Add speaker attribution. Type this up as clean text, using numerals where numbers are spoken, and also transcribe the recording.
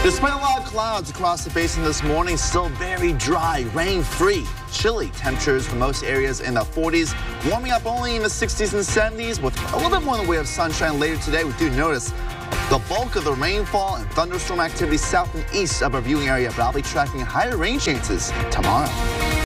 Speaker 1: Despite a lot of clouds across the basin this morning, still very dry, rain-free. Chilly temperatures for most areas in the 40s, warming up only in the 60s and 70s with a little bit more in the way of sunshine later today. We do notice the bulk of the rainfall and thunderstorm activity south and east of our viewing area, but I'll be tracking higher rain chances tomorrow.